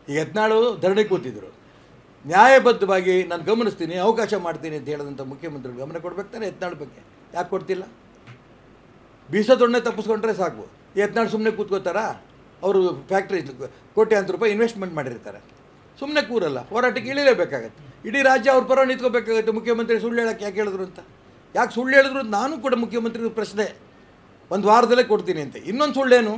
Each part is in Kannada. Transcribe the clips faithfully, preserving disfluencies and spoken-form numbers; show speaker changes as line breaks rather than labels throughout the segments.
ಈಗ ಯತ್ನಾಳು ಧರಣಿ ಕೂತಿದ್ರು, ನ್ಯಾಯಬದ್ಧವಾಗಿ ನಾನು ಗಮನಿಸ್ತೀನಿ, ಅವಕಾಶ ಮಾಡ್ತೀನಿ ಅಂತ ಹೇಳಿದಂಥ ಮುಖ್ಯಮಂತ್ರಿಗಳು ಗಮನ ಕೊಡ್ಬೇಕು ತಾನೆ ಯತ್ನಾಳ್ ಬಗ್ಗೆ. ಯಾಕೆ ಕೊಡ್ತಿಲ್ಲ? ಬೀಸದೊಣ್ಣೆ ತಪ್ಪಿಸ್ಕೊಂಡ್ರೆ ಸಾಕು. ಯತ್ನಾಳ್ ಸುಮ್ಮನೆ ಕೂತ್ಕೋತಾರಾ? ಅವರು ಫ್ಯಾಕ್ಟ್ರಿ ಕೋಟ್ಯಾಂತರ ರೂಪಾಯಿ ಇನ್ವೆಸ್ಟ್ಮೆಂಟ್ ಮಾಡಿರ್ತಾರೆ, ಸುಮ್ಮನೆ ಕೂರಲ್ಲ, ಹೋರಾಟಕ್ಕೆ ಇಳಿಲೇಬೇಕಾಗತ್ತೆ. ಇಡೀ ರಾಜ್ಯ ಅವ್ರ ಪರ ನಿಂತ್ಕೋಬೇಕಾಗತ್ತೆ. ಮುಖ್ಯಮಂತ್ರಿ ಸುಳ್ಳು ಹೇಳೋಕ್ಕೆ ಯಾಕೆ ಹೇಳಿದ್ರು ಅಂತ. ಯಾಕೆ ಸುಳ್ಳು ಹೇಳಿದ್ರು ನಾನು ಕೂಡ ಮುಖ್ಯಮಂತ್ರಿ ಪ್ರಶ್ನೆ ಒಂದು ವಾರದಲ್ಲೇ ಕೊಡ್ತೀನಿ ಅಂತ. ಇನ್ನೊಂದು ಸುಳ್ಳೇನು,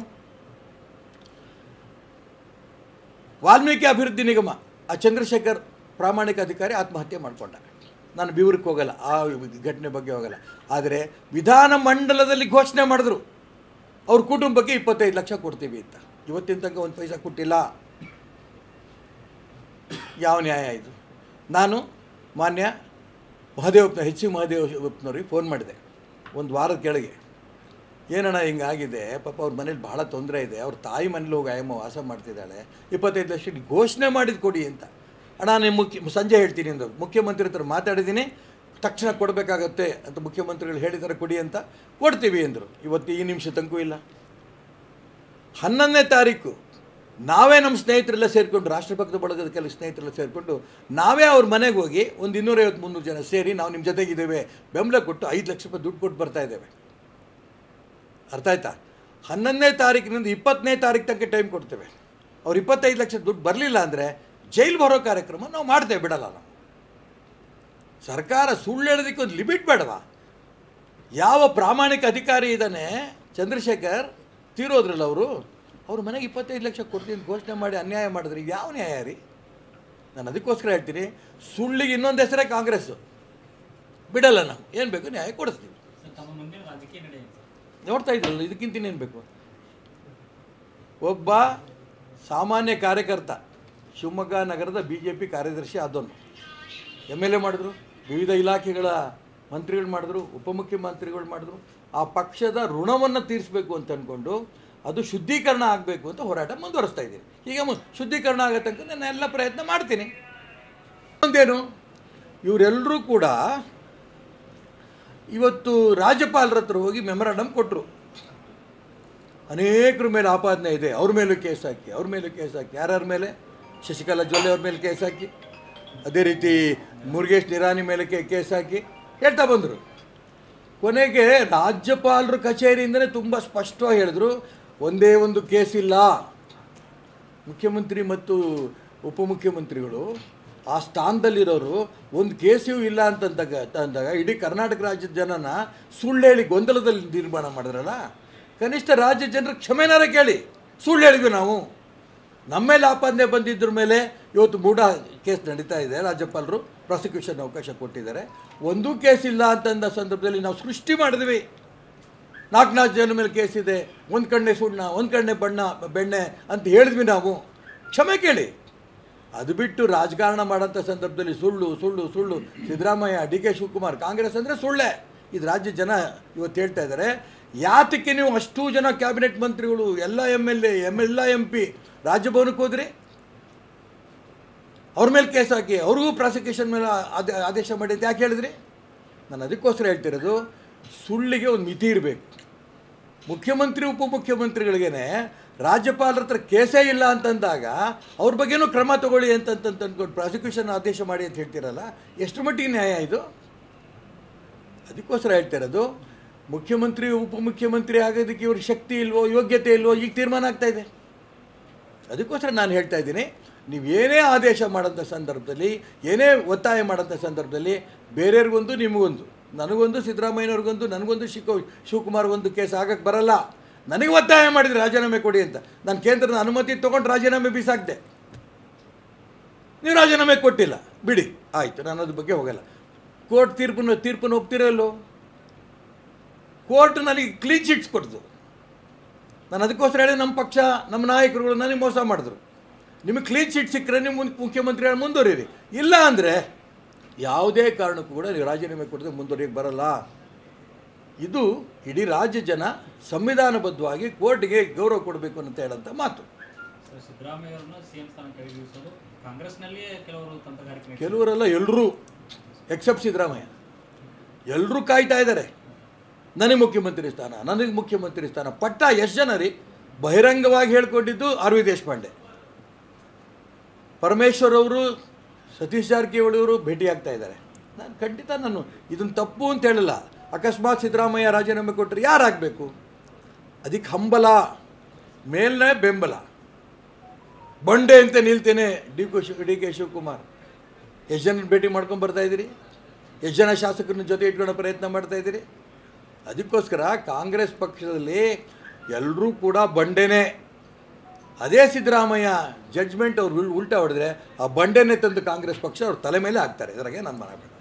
ವಾಲ್ಮೀಕಿ ಅಭಿವೃದ್ಧಿ ನಿಗಮ ಆ ಚಂದ್ರಶೇಖರ್ ಪ್ರಾಮಾಣಿಕ ಅಧಿಕಾರಿ ಆತ್ಮಹತ್ಯೆ ಮಾಡಿಕೊಂಡ. ನಾನು ಬಿವರಕ್ಕೆ ಹೋಗಲ್ಲ, ಆ ಘಟನೆ ಬಗ್ಗೆ ಹೋಗಲ್ಲ. ಆದರೆ ವಿಧಾನ ಮಂಡಲದಲ್ಲಿ ಘೋಷಣೆ ಮಾಡಿದ್ರು ಅವ್ರ ಕುಟುಂಬಕ್ಕೆ ಇಪ್ಪತ್ತೈದು ಲಕ್ಷ ಕೊಡ್ತೀವಿ ಅಂತ. ಇವತ್ತಿನ ತನಕ ಒಂದು ಪೈಸಾ ಕೊಟ್ಟಿಲ್ಲ. ಯಾವ ನ್ಯಾಯ ಇದು? ನಾನು ಮಾನ್ಯ ಮಹದೇವಪ್ಪನ ಎಚ್ ಸಿ ಮಹದೇವಪ್ಪನವ್ರಿಗೆ ಫೋನ್ ಮಾಡಿದೆ ಒಂದು ವಾರದ ಕೆಳಗೆ. ಏನಣ್ಣ ಹಿಂಗಾಗಿದೆ, ಪಾಪ ಅವ್ರ ಮನೇಲಿ ಭಾಳ ತೊಂದರೆ ಇದೆ, ಅವ್ರ ತಾಯಿ ಮನೇಲಿ ಹೋಗಿ ಆಯಮ್ಮ ವಾಸ ಮಾಡ್ತಿದ್ದಾಳೆ, ಇಪ್ಪತ್ತೈದು ಲಕ್ಷ ಘೋಷಣೆ ಮಾಡಿದ್ದು ಕೊಡಿ ಅಂತ. ಅಣ್ಣ ನೀವು ಮುಖ್ಯ ಸಂಜೆ ಹೇಳ್ತೀನಿ ಅಂದರು. ಮುಖ್ಯಮಂತ್ರಿ ಹತ್ರ ಮಾತಾಡಿದ್ದೀನಿ, ತಕ್ಷಣ ಕೊಡಬೇಕಾಗತ್ತೆ ಅಂತ ಮುಖ್ಯಮಂತ್ರಿಗಳು ಹೇಳಿದ್ದಾರೆ, ಕೊಡಿ ಅಂತ. ಕೊಡ್ತೀವಿ ಅಂದರು. ಇವತ್ತು ಈ ನಿಮಿಷ ತನಕೂ ಇಲ್ಲ. ಹನ್ನೊಂದನೇ ತಾರೀಕು ನಾವೇ ನಮ್ಮ ಸ್ನೇಹಿತರೆಲ್ಲ ಸೇರಿಕೊಂಡು, ರಾಷ್ಟ್ರಭಕ್ತ ಬಳಗದ ಕೆಲವು ಸ್ನೇಹಿತರೆಲ್ಲ ಸೇರಿಕೊಂಡು ನಾವೇ ಅವ್ರ ಮನೆಗೆ ಹೋಗಿ ಒಂದು ಇನ್ನೂರೈವತ್ತು ಮುನ್ನೂರು ಜನ ಸೇರಿ ನಾವು ನಿಮ್ಮ ಜೊತೆಗಿದ್ದೇವೆ ಬೆಂಬಲ ಕೊಟ್ಟು ಐದು ಲಕ್ಷ ರೂಪಾಯಿ ದುಡ್ಡು ಕೊಟ್ಟು ಬರ್ತಾ ಇದ್ದೇವೆ. ಅರ್ಥ ಆಯ್ತಾ? ಹನ್ನೊಂದನೇ ತಾರೀಕಿನಿಂದ ಇಪ್ಪತ್ತನೇ ತಾರೀಕು ತನಕ ಟೈಮ್ ಕೊಡ್ತೇವೆ. ಅವ್ರು ಇಪ್ಪತ್ತೈದು ಲಕ್ಷ ದುಡ್ಡು ಬರಲಿಲ್ಲ ಅಂದರೆ ಜೈಲು ಬರೋ ಕಾರ್ಯಕ್ರಮ ನಾವು ಮಾಡ್ತೇವೆ, ಬಿಡಲ್ಲ ನಾವು. ಸರ್ಕಾರ ಸುಳ್ಳು ಹೇಳೋದಕ್ಕೆ ಒಂದು ಲಿಮಿಟ್ ಬೇಡವಾ? ಯಾವ ಪ್ರಾಮಾಣಿಕ ಅಧಿಕಾರಿ ಇದ್ದಾನೆ ಚಂದ್ರಶೇಖರ್, ತೀರೋದ್ರಲ್ಲ ಅವರು, ಅವ್ರ ಮನೆಗೆ ಇಪ್ಪತ್ತೈದು ಲಕ್ಷ ಕೊಡ್ತೀನಿ ಘೋಷಣೆ ಮಾಡಿ ಅನ್ಯಾಯ ಮಾಡಿದ್ರೆ ಯಾವ ನ್ಯಾಯ ರೀ? ನಾನು ಅದಕ್ಕೋಸ್ಕರ ಹೇಳ್ತೀನಿ, ಸುಳ್ಳಿಗೆ ಇನ್ನೊಂದು ಹೆಸರೇ ಕಾಂಗ್ರೆಸ್ಸು. ಬಿಡಲ್ಲ ನಾವು, ಏನು ಬೇಕು ನ್ಯಾಯ ಕೊಡಿಸ್ತೀವಿ. ನೋಡ್ತಾ ಇದ್ರಲ್ಲ, ಇದಕ್ಕಿಂತ ಇನ್ನೇನು ಬೇಕು? ಒಬ್ಬ ಸಾಮಾನ್ಯ ಕಾರ್ಯಕರ್ತ, ಶಿವಮೊಗ್ಗ ನಗರದ ಬಿ ಜೆ ಪಿ ಕಾರ್ಯದರ್ಶಿ ಆದವನು, ಎಮ್ ಎಲ್ ಎ ಮಾಡಿದ್ರು, ವಿವಿಧ ಇಲಾಖೆಗಳ ಮಂತ್ರಿಗಳು ಮಾಡಿದ್ರು, ಉಪಮುಖ್ಯಮಂತ್ರಿಗಳು ಮಾಡಿದ್ರು. ಆ ಪಕ್ಷದ ಋಣವನ್ನು ತೀರಿಸಬೇಕು ಅಂತ ಅಂದ್ಕೊಂಡು ಅದು ಶುದ್ಧೀಕರಣ ಆಗಬೇಕು ಅಂತ ಹೋರಾಟ ಮುಂದುವರಿಸ್ತಾ ಇದ್ದೀನಿ. ಈಗ ಮು ಶುದ್ಧೀಕರಣ ಆಗೋ ತನಕ ನಾನು ಎಲ್ಲ ಪ್ರಯತ್ನ ಮಾಡ್ತೀನಿ. ಒಂದೇನು, ಇವರೆಲ್ಲರೂ ಕೂಡ ಇವತ್ತು ರಾಜ್ಯಪಾಲರ ಹತ್ರ ಹೋಗಿ ಮೆಮೊರಾಂಡಮ್ ಕೊಟ್ಟರು. ಅನೇಕರ ಮೇಲೆ ಆಪಾದನೆ ಇದೆ, ಅವ್ರ ಮೇಲೂ ಕೇಸ್ ಹಾಕಿ, ಅವ್ರ ಮೇಲೂ ಕೇಸ್ ಹಾಕಿ. ಯಾರ್ಯಾರ ಮೇಲೆ? ಶಶಿಕಲಾ ಜೊಲ್ಲೆ ಅವ್ರ ಮೇಲೆ ಕೇಸ್ ಹಾಕಿ, ಅದೇ ರೀತಿ ಮುರುಗೇಶ್ ನಿರಾಣಿ ಮೇಲೆ ಕೇಸ್ ಹಾಕಿ ಹೇಳ್ತಾ ಬಂದರು. ಕೊನೆಗೆ ರಾಜ್ಯಪಾಲರ ಕಚೇರಿಯಿಂದಲೇ ತುಂಬ ಸ್ಪಷ್ಟವಾಗಿ ಹೇಳಿದ್ರು, ಒಂದೇ ಒಂದು ಕೇಸ್ ಇಲ್ಲ. ಮುಖ್ಯಮಂತ್ರಿ ಮತ್ತು ಉಪಮುಖ್ಯಮಂತ್ರಿಗಳು ಆ ಸ್ಥಾನದಲ್ಲಿರೋರು ಒಂದು ಕೇಸೂ ಇಲ್ಲ ಅಂತಂದಾಗ ಅಂದಾಗ ಇಡೀ ಕರ್ನಾಟಕ ರಾಜ್ಯದ ಜನನ ಸುಳ್ಳು ಹೇಳಿ ಗೊಂದಲದಲ್ಲಿ ನಿರ್ಮಾಣ ಮಾಡಿದ್ರಲ್ಲ. ಕನಿಷ್ಠ ರಾಜ್ಯ ಜನರ ಕ್ಷಮೆನಾರ ಕೇಳಿ. ಸುಳ್ಳು ಹೇಳಿದ್ವಿ ನಾವು, ನಮ್ಮ ಮೇಲೆ ಆಪಾದನೆ ಬಂದಿದ್ರ ಮೇಲೆ ಇವತ್ತು ಮೂಢ ಕೇಸ್ ನಡೀತಾ ಇದೆ. ರಾಜ್ಯಪಾಲರು ಪ್ರಾಸಿಕ್ಯೂಷನ್ ಅವಕಾಶ ಕೊಟ್ಟಿದ್ದಾರೆ. ಒಂದೂ ಕೇಸ್ ಇಲ್ಲ ಅಂತಂದ ಸಂದರ್ಭದಲ್ಲಿ ನಾವು ಸೃಷ್ಟಿ ಮಾಡಿದ್ವಿ. ನಾಲ್ಕು ನಾಲ್ಕು ಜನ ಮೇಲೆ ಕೇಸ್ ಇದೆ, ಒಂದು ಕಣ್ಣೆ ಸುಣ್ಣ, ಒಂದು ಕಣ್ಣೆ ಬಣ್ಣ ಬೆಣ್ಣೆ ಅಂತ ಹೇಳಿದ್ವಿ ನಾವು. ಕ್ಷಮೆ ಕೇಳಿ. ಅದು ಬಿಟ್ಟು ರಾಜಕಾರಣ ಮಾಡೋಂಥ ಸಂದರ್ಭದಲ್ಲಿ ಸುಳ್ಳು ಸುಳ್ಳು ಸುಳ್ಳು ಸಿದ್ದರಾಮಯ್ಯ, ಡಿ ಕೆ ಶಿವಕುಮಾರ್, ಕಾಂಗ್ರೆಸ್ ಅಂದರೆ ಸುಳ್ಳೆ. ಇದು ರಾಜ್ಯ ಜನ ಇವತ್ತು ಹೇಳ್ತಾ ಇದ್ದಾರೆ. ಯಾತಕ್ಕೆ ನೀವು ಅಷ್ಟೂ ಜನ ಕ್ಯಾಬಿನೆಟ್ ಮಂತ್ರಿಗಳು, ಎಲ್ಲ ಎಮ್ ಎಲ್ ಎ ಎಮ್ ಎಲ್ಲ ಎಂ ಪಿ ರಾಜಭವನಕ್ಕೆ ಹೋದ್ರಿ? ಅವ್ರ ಮೇಲೆ ಕೇಸ್ ಹಾಕಿ ಅವ್ರಿಗೂ ಪ್ರಾಸಿಕ್ಯೂಷನ್ ಮೇಲೆ ಆದ ಆದೇಶ ಮಾಡಿ ಅಂತ ಯಾಕೆ ಹೇಳಿದ್ರಿ? ನಾನು ಅದಕ್ಕೋಸ್ಕರ ಹೇಳ್ತಿರೋದು, ಸುಳ್ಳಿಗೆ ಒಂದು ಮಿತಿ ಇರಬೇಕು. ಮುಖ್ಯಮಂತ್ರಿ ಉಪಮುಖ್ಯಮಂತ್ರಿಗಳಿಗೇ ರಾಜ್ಯಪಾಲರ ಹತ್ರ ಕೇಸೇ ಇಲ್ಲ ಅಂತಂದಾಗ ಅವ್ರ ಬಗ್ಗೆನೂ ಕ್ರಮ ತಗೊಳ್ಳಿ ಅಂತಂತಂದು ಅಂದ್ಕೊಂಡು ಪ್ರಾಸಿಕ್ಯೂಷನ್ ಆದೇಶ ಮಾಡಿ ಅಂತ ಹೇಳ್ತಿರಲ್ಲ, ಎಷ್ಟು ಮಟ್ಟಿಗೆ ನ್ಯಾಯ ಇದು? ಅದಕ್ಕೋಸ್ಕರ ಹೇಳ್ತಿರೋದು, ಮುಖ್ಯಮಂತ್ರಿ ಉಪಮುಖ್ಯಮಂತ್ರಿ ಆಗೋದಕ್ಕೆ ಇವ್ರಿಗೆ ಶಕ್ತಿ ಇಲ್ವೋ, ಯೋಗ್ಯತೆ ಇಲ್ವೋ, ಈಗ ತೀರ್ಮಾನ ಆಗ್ತಾಯಿದೆ. ಅದಕ್ಕೋಸ್ಕರ ನಾನು ಹೇಳ್ತಾ ಇದ್ದೀನಿ, ನೀವು ಏನೇ ಆದೇಶ ಮಾಡೋಂಥ ಸಂದರ್ಭದಲ್ಲಿ, ಏನೇ ಒತ್ತಾಯ ಮಾಡೋಂಥ ಸಂದರ್ಭದಲ್ಲಿ ಬೇರೆಯವ್ರಿಗೊಂದು ನಿಮಗೊಂದು, ನನಗೊಂದು ಸಿದ್ದರಾಮಯ್ಯನವ್ರಿಗೊಂದು, ನನಗೊಂದು ಶಿವ ಶಿವಕುಮಾರ್ಗೊಂದು ಕೇಸ್ ಆಗಕ್ಕೆ ಬರಲ್ಲ. ನನಗೆ ಒತ್ತಾಯ ಮಾಡಿದರೆ ರಾಜೀನಾಮೆ ಕೊಡಿ ಅಂತ, ನಾನು ಕೇಂದ್ರದ ಅನುಮತಿ ತೊಗೊಂಡು ರಾಜೀನಾಮೆ ಬೀಸಾಕ್ದೆ. ನೀವು ರಾಜೀನಾಮೆ ಕೊಟ್ಟಿಲ್ಲ, ಬಿಡಿ, ಆಯಿತು, ನಾನು ಅದ್ರ ಬಗ್ಗೆ ಹೋಗಲ್ಲ. ಕೋರ್ಟ್ ತೀರ್ಪನ್ನು ತೀರ್ಪನ್ನು ಒಪ್ತಿರಲ್ಲೋ? ಕೋರ್ಟ್ ನನಗೆ ಕ್ಲೀನ್ ಚಿಟ್ಸ್ ಕೊಡ್ತು. ನಾನು ಅದಕ್ಕೋಸ್ಕರ ಹೇಳಿ ನಮ್ಮ ಪಕ್ಷ, ನಮ್ಮ ನಾಯಕರುಗಳು ನನಗೆ ಮೋಸ ಮಾಡಿದ್ರು. ನಿಮಗೆ ಕ್ಲೀನ್ ಚಿಟ್ ಸಿಕ್ಕರೆ ನೀವು ಮುಂದೆ ಮುಖ್ಯಮಂತ್ರಿ ಮುಂದುವರಿರಿ, ಇಲ್ಲ ಅಂದರೆ ಯಾವುದೇ ಕಾರಣಕ್ಕೂ ಕೂಡ ನೀವು ರಾಜೀನಾಮೆ ಕೊಟ್ಟರೆ ಮುಂದುವರಿಯಕ್ಕೆ ಬರಲ್ಲ. ಇದು ಇಡೀ ರಾಜ್ಯ ಜನ ಸಂವಿಧಾನಬದ್ಧವಾಗಿ ಕೋರ್ಟ್ಗೆ ಗೌರವ ಕೊಡಬೇಕು ಅಂತ ಹೇಳೋಂಥ ಮಾತು. ಕೆಲವರೆಲ್ಲ ಎಲ್ಲರೂ ಎಕ್ಸೆಪ್ಟ್ ಸಿದ್ದರಾಮಯ್ಯ ಎಲ್ಲರೂ ಕಾಯ್ತಾ ಇದ್ದಾರೆ, ನನಗೆ ಮುಖ್ಯಮಂತ್ರಿ ಸ್ಥಾನ, ನನಗೆ ಮುಖ್ಯಮಂತ್ರಿ ಸ್ಥಾನ. ಪಟ್ಟ ಎಷ್ಟು ಜನ ರೀ ಬಹಿರಂಗವಾಗಿ ಹೇಳ್ಕೊಂಡಿದ್ದು ಆರ್ ವಿ ದೇಶಪಾಂಡೆ. ಪರಮೇಶ್ವರ್ ಅವರು ಸತೀಶ್ ಜಾರಕಿಹೊಳಿ ಅವರು ಭೇಟಿಯಾಗ್ತಾ ಇದ್ದಾರೆ. ನಾನು ಖಂಡಿತ ನಾನು ಇದನ್ನು ತಪ್ಪು ಅಂತ ಹೇಳಿಲ್ಲ. ಅಕಸ್ಮಾತ್ ಸಿದ್ದರಾಮಯ್ಯ ರಾಜೀನಾಮೆ ಕೊಟ್ಟರೆ ಯಾರಾಗಬೇಕು? ಅದಕ್ಕೆ ಹಂಬಲ, ಮೇಲ್ನೇ ಬೆಂಬಲ, ಬಂಡೆ ಅಂತ ನಿಲ್ತೇನೆ ಡಿ ಕು ಶಿವ ಡಿ ಕೆ ಶಿವಕುಮಾರ್. ಎಷ್ಟು ಜನ ಭೇಟಿ ಮಾಡ್ಕೊಂಡು ಬರ್ತಾಯಿದ್ದೀರಿ? ಎಷ್ಟು ಜನ ಶಾಸಕರನ್ನ ಜೊತೆ ಇಟ್ಕೊಳ್ಳೋ ಪ್ರಯತ್ನ ಮಾಡ್ತಾಯಿದ್ದೀರಿ? ಅದಕ್ಕೋಸ್ಕರ ಕಾಂಗ್ರೆಸ್ ಪಕ್ಷದಲ್ಲಿ ಎಲ್ಲರೂ ಕೂಡ ಬಂಡೆನೇ. ಅದೇ ಸಿದ್ದರಾಮಯ್ಯ ಜಡ್ಜ್ಮೆಂಟ್ ಅವ್ರು ಉಲ್ಟಾ ಹೊಡೆದ್ರೆ ಆ ಬಂಡೆನೇ ತಂದು ಕಾಂಗ್ರೆಸ್ ಪಕ್ಷ ಅವ್ರ ತಲೆ ಮೇಲೆ ಹಾಕ್ತಾರೆ. ಇದರಾಗೆ ನಾನು ಮಾತಾಡೋಣ.